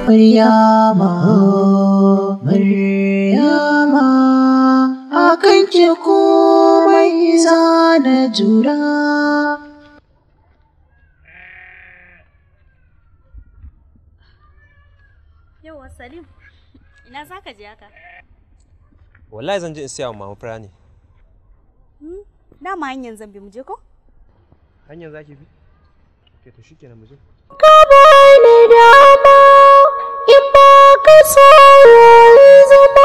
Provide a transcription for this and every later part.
Maryama, Maryama, akan ki komai zana jura. Yauwa Salim, ina za ka je haka? Wallahi zan je in siya wa mama fura ne. Dama hanyar zan bi mu je ko? Hanyar za ki bi? Ke to shi kenan mu je. Ka bani dama in ba ka so zama.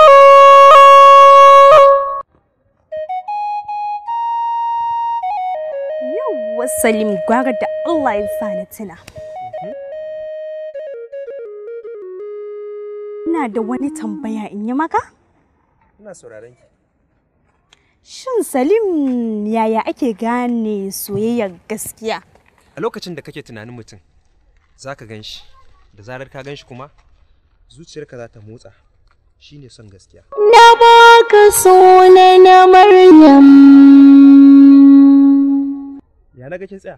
Yauwa Salim, gwara da Allah ya sa ni tuna. Ina da wani tambaya in yi maka? Ina sauraron ki. Shin Salim yaya ake gane soyayyar gaskiya? A lokacin da kake tunanin mutum, za ka gan shi, da zarar ka gan shi kuma, zuciyarka za ta motsa, shi ne son gaskiya. Na baka suna na Maryam. Ya na ga kin tsaya?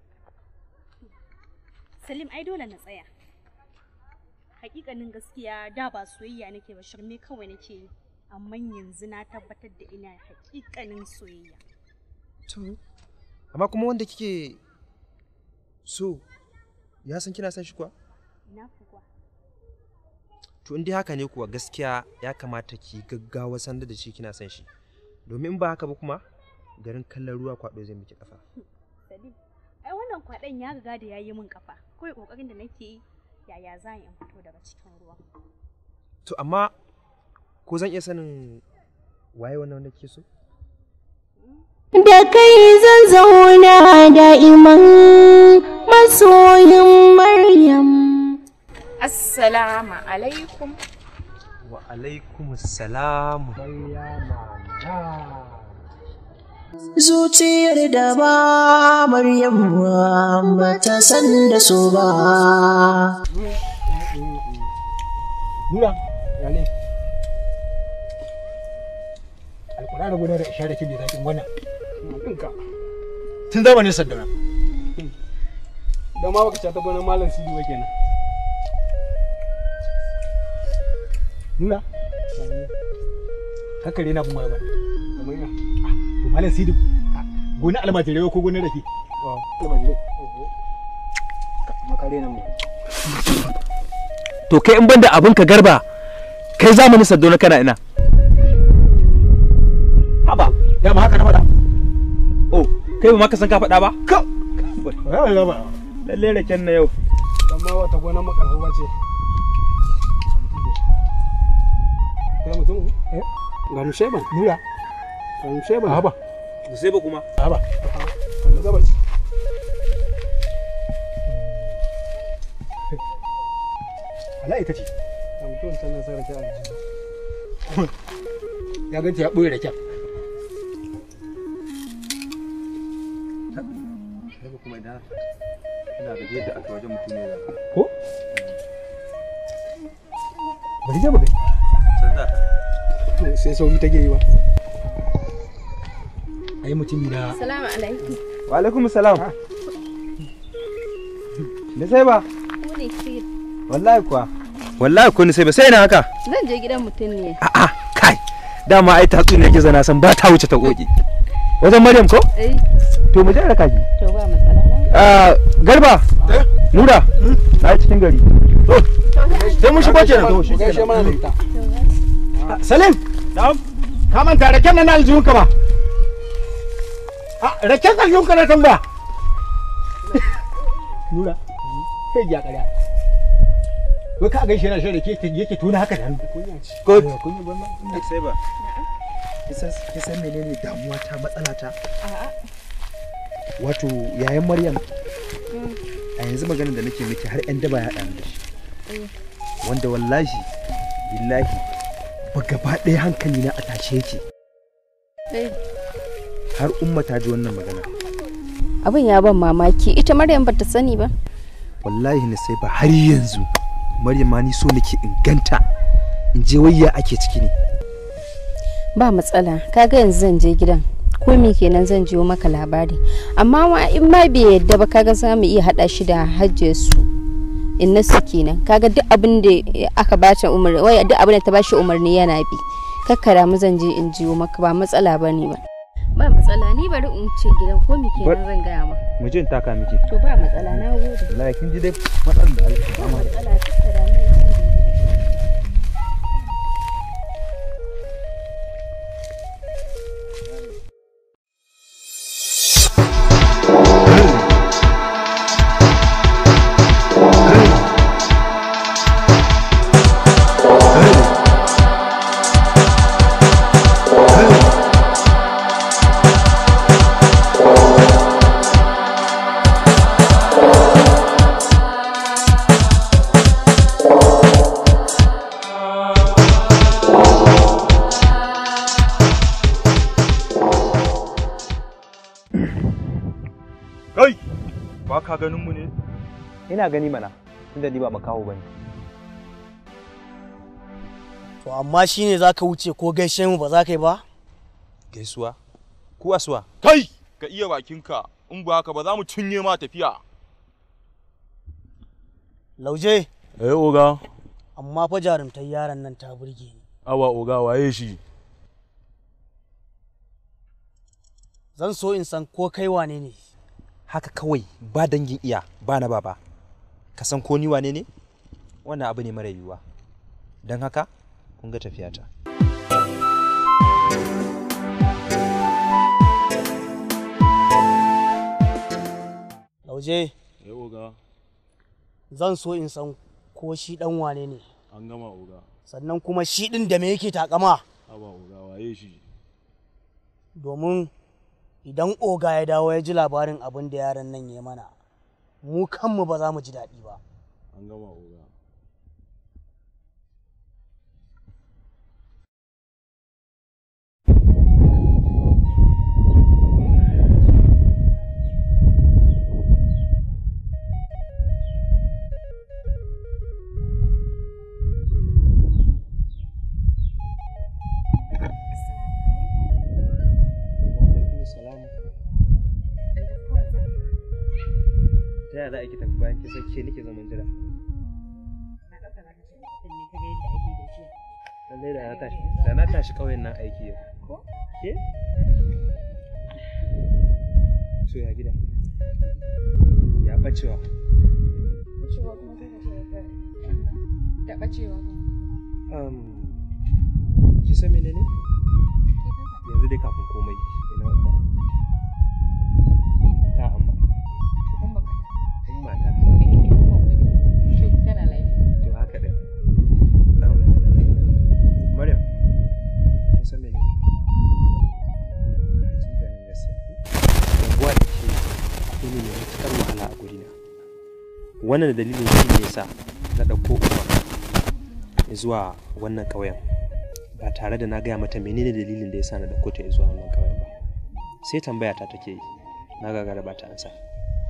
Salim ai dole na tsaya. Hakikanin gaskiya da ba soyayya nake ba, shirme kawai nake yi. Amma yanzu na tabbatar da ina hakikanin soyayya. To, amma kuma wanda kike so ya san kina son shi kuwa? Ina kuwa. To in dai haka ne kuwa gaskiya ya kamata ki gaggawa sanda da shi kina son shi. Domin ba haka ba kuma garin kallon ruwa kwaɗo zai miki kafa. Salim, ai wannan kwaɗon ya riga da yayi min kafa. Kawai kokarin da nake yi yaya za in fito daga cikin ruwa. To amma ko zan iya sanin waye wannan wanda kike so? Da kai zan zauna da'iman masoyin Maryam. Assalamu alaikum. Wa alaikum assalam. Zuciyar da ba Maryam ba ta san da so ba. Nura, ya ne? Alƙura da gudanar da isha da kibi zaƙin wannan. Ɗinka. Tun zamanin Saddana. Da ma baka ta gonar Malam Sidi ba kenan. Nura. Haka rena bin waya ba. Kamar ina. To Malam Sidi gona almajirai ko gonar rake? Almajirai. Makare na mu. To kai in banda abin ka Garba, kai zamanin Saddona kana ina? Haba, ya ma haka na faɗa. Oh, kai ba ma ka san ka faɗa ba? Ka. Ya ba. Lalle raken na yau. Dan ma wata gonar makarfa ba ce. Kai mutum? Ga mu sheba. Nura. Ga mu sheba. Haba. Sai ba kuma. Haba. Kan gaba ce. Allah ita ce. Ga mutum tana sa rake a jiki. Ya ganta ya ɓoye raken. Sai ba kuma idan ina ga yadda aka wajen mutum ne za. Ko? Bari je mu gani. Sanda. Sai sauri take yi ba. Ai mutumi na. Assalamu alaikum. Wa alaikum salam. Ne sai ba? Ku ne sir. Wallahi kuwa. Wallahi ko ni sai ba sai ina haka. Zan je gidan mutum ne. A'a, kai. Dama ai tatsuniya ke zana san ba ta wuce ta koki. Wajen Maryam ko? Eh. To mu je da kaji. To ba matsala. Garba. Nura. Na yi cikin gari. Sai mun shigo kenan. To shi gaishe mana da ita. Salim. Na'am. Ka manta raken nan aljihun ka ba? Raken aljihun ka na tambaya. Nura. Kai ya ƙarya. Wai ka gaishe na shi rake yake tuna haka da hannu. Kunya ce. Good. Kunya banna. Sai ba. Kisan menene damuwa ta matsala ta? A'a. Wato yayan Maryam. A yanzu maganar da nake miki har ƴan daba ya haɗa da shi. Wanda wallahi billahi ba gaba ɗaya hankali na a tashe yake. Har umma ta ji wannan magana. Abin ya ban mamaki. Ita Maryam bata sani ba. Wallahi ne sai ba har yanzu Maryam ma ni so nake inganta in je wayya ake ciki ne. Ba matsala. Kaga yanzu zan je gidan. Ko me kenan zan jiyo maka labari. Amma in ma bai yadda ba kaga za mu iya hada shi da hajjiyar su. inna su kenan kaga duk abin da aka bata umarni wai duk abin da ta bashi umarni yana bi kakkara mu zan je in jiwo maka ba matsala bane ba matsala ni bari in ce gidan ko mi kenan zan gaya ma mu je in taka miki to ba matsala na gode wallahi kin ji dai matsalar da ake fama da matsala kakkara mu ka ganin mu ne? ina gani mana tunda ni ba makaho bane. To amma shine zaka wuce ko gaishe mu ba za ka yi ba? Gaisuwa? Ku asuwa? Kai ka iya bakinka in ba haka ba za mu cinye ma tafiya. Lauje. Oga. Amma fa jarumtar yaron nan ta burge ni. Awa oga waye shi? Zan so in san ko kai wane ne. Haka kawai ba dangin iya ba na baba ka san ko ni wane ne wannan abu ne mara yiwuwa don haka kun ga tafiyata. Lauje. Oga. Zan so in san ko shi dan wane ne. An gama oga. Sannan kuma shi din da me yake takama? Awa oga waye shi? Domin idan oga ya dawo ya ji labarin abin da yaran nan ya mana mu kanmu ba za mu ji daɗi ba. An gama oga. Ta yaya za a ki tafi bayan kisan ke nake zaman jira? Lallai da na tashi ƙauyen nan aiki yau. Ko? Ke? To ya gida? Ya ɓacewa? Ɓacewa kuma sai ka ce da ɓacewa kuma. Ki san menene? Yanzu dai kafin komai ina umma. Ta amma. Mata. Kana laifi. To haka ɗin. Maryam, kin san mene? Hakikanin gaskiya. Rabuwa da ke abu ne mai matuƙar wahala a gurina. Wannan dalilin shi ne yasa na ɗauko Umar zuwa wannan ƙauyen ba tare da na gaya mata menene dalilin da yasa na ɗauko ta zuwa wannan ƙauyen ba. Sai tambaya ta take yi, na gagara ba ta ansa.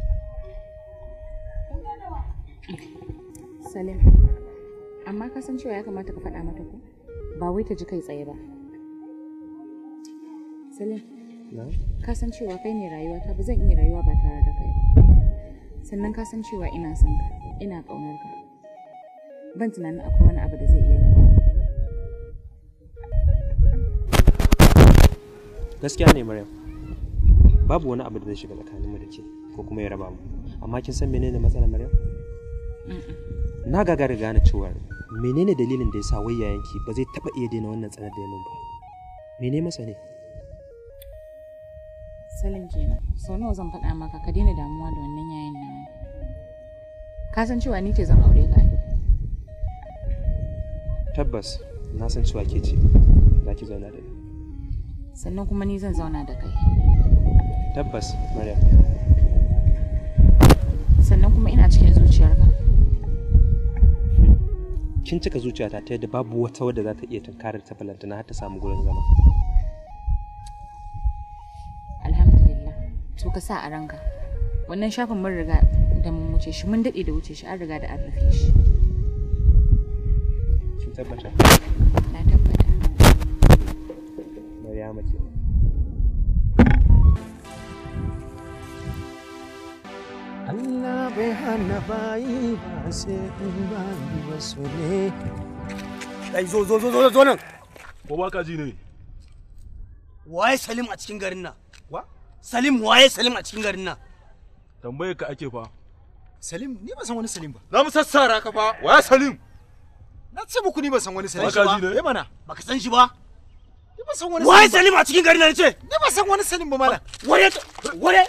Salim, amma ka san cewa ya kamata ka faɗa mata ko? Ba wai ta ji kai tsaye ba. Salim, ka san cewa kai ne rayuwata ba zan iya rayuwa ba tare da kai ba. Sannan ka san cewa ina son ka, ina ƙaunar ka. Ban tunanin akwai wani abu da zai iya rayuwa. Gaskiya ne Maryam, babu wani abu da zai shiga tsakaninmu da ke ko kuma ya raba mu. Amma kin san menene matsalar Maryam? Na gagara gane cewa menene dalilin da yasa wai yayanki ba zai taba iya daina wannan tsanar da yamin ba. Mene masa ne? Salim kenan. Sau nawa zan faɗa maka ka daina damuwa da wannan yayin nan. Ka san cewa ni ce zan aure ka. Tabbas na san cewa ke ce za ki zauna da ni. Sannan kuma ni zan zauna da kai. Tabbas Maryam. Sannan kuma ina cikin zuciyarka. Kin cika zuciyata ta yadda babu wata wadda za ta iya tunkarar ta balantana har ta samu gurin zama. Alhamdulillah. To ka sa a ranka. Wannan shafin mun riga da mun wuce shi, mun daɗe da wuce shi, an riga da an rufe shi. Kin tabbata? Na tabbata. Maryama ce. Allah bai hana bayi ba sai in ba ni wasu ne. Kai zo nan. Ko ba ka ji ne? Waye Salim a cikin garin nan? Wa? Salim waye Salim a cikin garin nan? Tambaye ka ake fa. Salim ni ba san wani Salim ba. Za mu sassara ka fa. Waye Salim? Na ce muku ni ba san wani Salim ba. Ba ka ji ne? mana. Baka san shi ba? Ni ba san wani Salim. Waye Salim a cikin garin nan ce? Ni ba san wani Salim ba mana. Ware.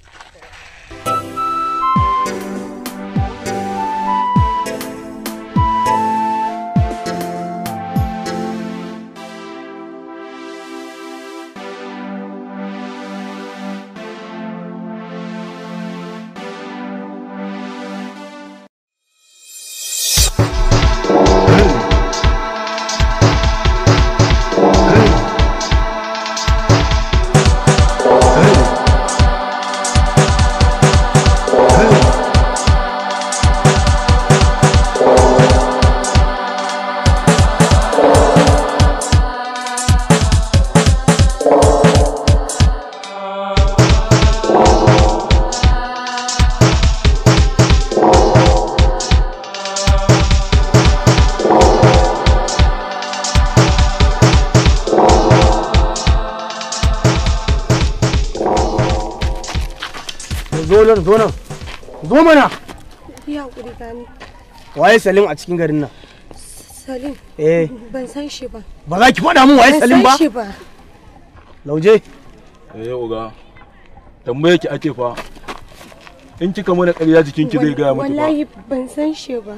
Zo mana. Ya hakuri gani. Waye Salim a cikin garin nan? Salim? Ban san shi ba. Ba za ki faɗa min waye Salim ba? Ban san shi ba. Lauje. Oga. Tambaye ki ake fa. In kika mana ƙarya jikinki zai gaya miki ba. Wallahi ban san shi ba.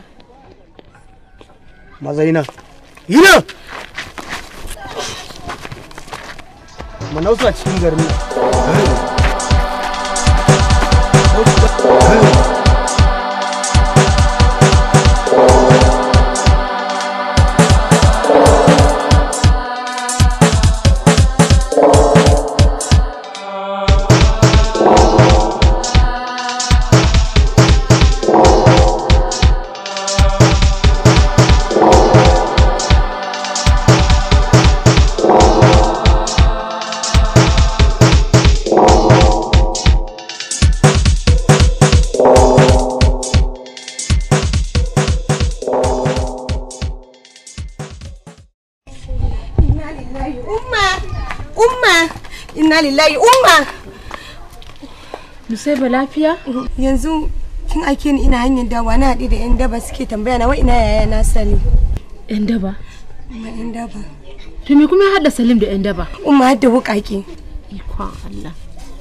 Mazaina. Yina. Manausa cikin garin nan. Inna lillahi umma. Nusaiba lafiya? Yanzu kin ake ni ina hanyar dawa na haɗi da yan daba suke tambaya na wai ina yaya na Salim. Yan daba? Umma yan daba. To me kuma ya haɗa Salim da yan daba? Umma hadda wuƙaƙe. Ikon Allah.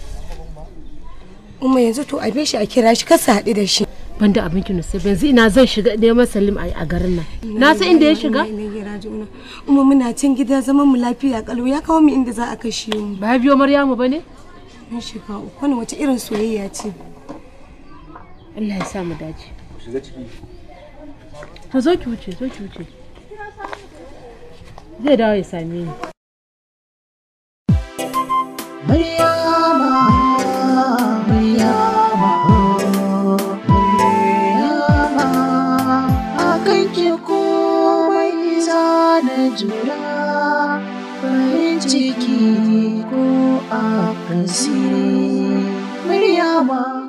Umma yanzu to abe shi a kira shi kasa haɗu da shi. Banda abinki Nusaiba yanzu ina zan shiga neman Salim a garin nan. Na san inda ya shiga? Umma muna cin gida zaman mu lafiya kalau ya kawo mu inda za a kashe mu. Ba biyo Maryamu bane? Mun shiga uku wani wace irin soyayya ce. Allah ya sa mu dace. Shiga ciki. To zo ki wuce. Zai dawo ya same ni. Maryama akan ki komai zana jura farin ciki ko akasi Maryama.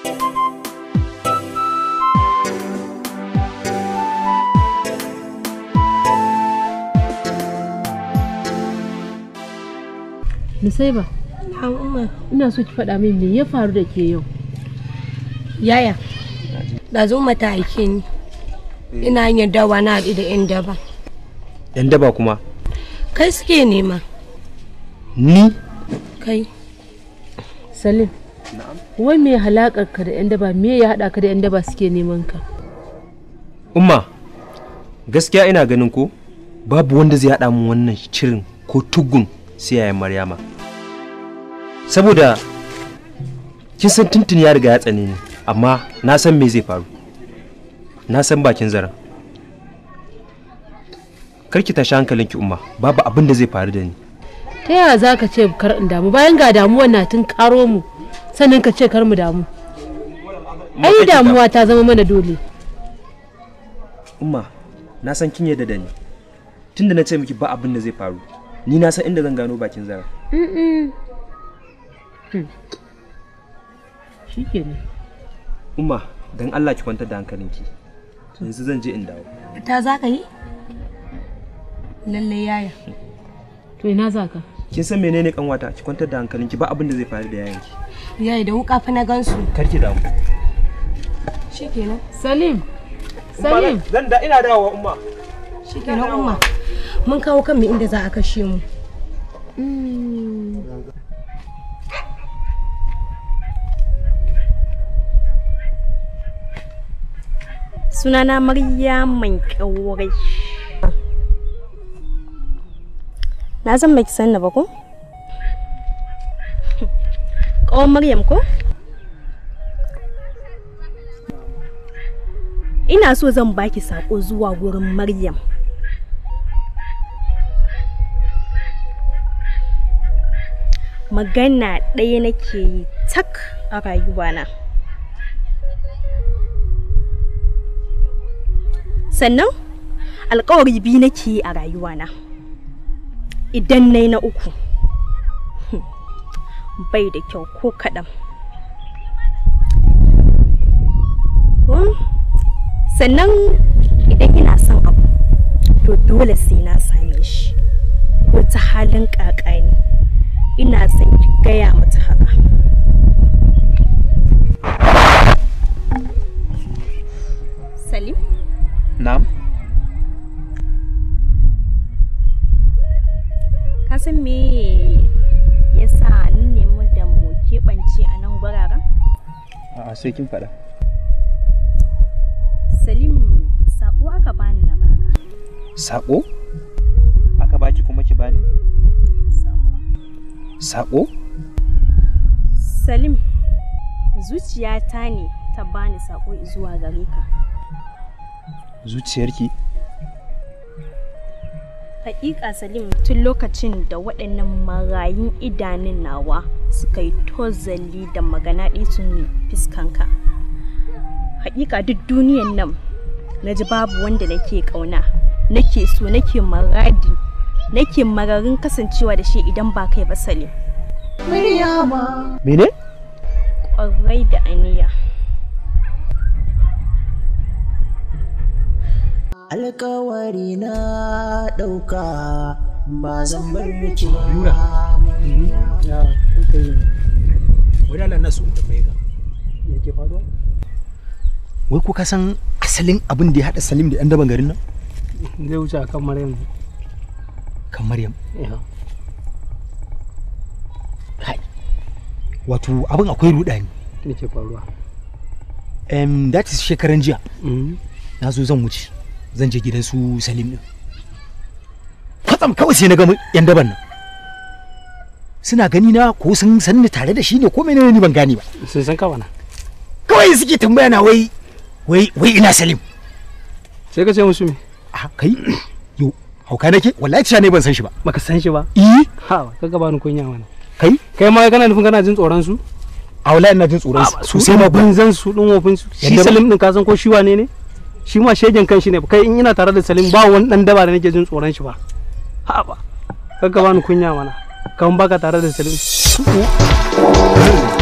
Nusaiba, ina so ki faɗa min me ya faru da ke yau. Yaya, da zo mata aike ni. Ina hanyar dawa na haɗu da 'yan daba. 'Yan daba kuma? Kai suke nema. Ni? Kai. Salim, wai me halakar ka da 'yan daba? Me ya haɗa ka da 'yan daba suke neman ka? Umma, gaskiya ina ganin ko babu wanda zai haɗa min wannan shirin ko tugun sai yayin Maryama. Saboda kin san tuntun ya riga ya tsane ni, amma na san me zai faru. Na san bakin zaren. Karki tashi hankalinki Umma, babu abin da zai faru da ni. Ta yaya za ka ce kar in damu bayan ga damuwar na tun karo mu, sannan ka ce kar mu damu? Ai damuwa ta zama mana dole. Umma, na san kin yarda da ni. Tunda na ce miki ba abin da zai faru, ni na san inda zan gano bakin zaren. Shikenan. Umma, dan Allah ki kwantar da hankalinki. Yanzu zan je in dawo. Ta za ka yi? Lalle yaya. To ina za ka? Kin san menene kanwata? Ki kwantar da hankalinki, ba abin da zai faru da yayanki. Yaya da wuka fa na gansu. Karki damu. Shikenan. Salim. Salim. Zan da ina dawowa umma. Shikenan umma. Mun kawo kanmu inda za a kashe mu. Sunana Maryama Kaurai. Na san baki sanna ba ko? Ƙawar Maryam ko? Ina so zan baki sako zuwa gurin Maryam. Magana ɗaya nake yi tak a rayuwana. Sannan alƙawari biyu nake yi a rayuwana. Idan nayi na uku bai da kyau ko kaɗan. Sannan idan ina son abu to dole sai na same shi ko ta halin ƙaƙani. Ina son ki gaya mata haka. Salim? Na'am. Ka san me yasa ni nemi da mu keɓance a nan guraren? A'a sai kin faɗa. Salim, sako aka bani na baka. Sako? Aka baki kuma ki bani? Sako? Salim, zuciyata ne ta bani sako zuwa gare ka. Zuciyarki? Hakika Salim, tun lokacin da waɗannan marayun idanun nawa suka yi tozali da magana sun fiskanka. Hakika duk duniyan nan naji babu wanda nake ƙauna, nake so, nake maradi, nake mararin kasancewa da shi idan ba kai ba Salim. Maryama. Mene? Ƙwarai da aniya. Alƙawari na ɗauka ba zan bar miki ba. Nura. Wai Allah na so ta bai ga. Me ke faruwa? Wai ko ka san asalin abin da ya haɗa Salim da 'yan daban garin nan? Zai wuce a kan Maryam. Kan Maryam? Ya. Kai. Wato abin akwai rudani. Me ke faruwa? That is shekaran jiya. Na zo zan wuce. Zan je gidan su Salim din. Kwatsam kawai sai na ga 'yan daban nan. Suna gani na ko sun san ni tare da shi ne ko menene ni ban gane ba. Sun san ka bana. Kawai suke tambaya na wai ina Salim. Sai ka ce musu me? Kai yo hauka nake wallahi cewa ne ban san shi ba. Baka san shi ba? Ha kaga ba ni kunya mana. Kai ma kana nufin kana jin tsoron su? A wallahi ina jin tsoron su sai ma banzan su din wofin su. Shi Salim din ka san ko shi wane ne? Shi ma shegen kan shi ne. Kai in ina tare da Salim ba wani dan daba da nake jin tsoron shi ba. Ha ba. Kaga ba ni kunya mana. Kan baka tare da Salim.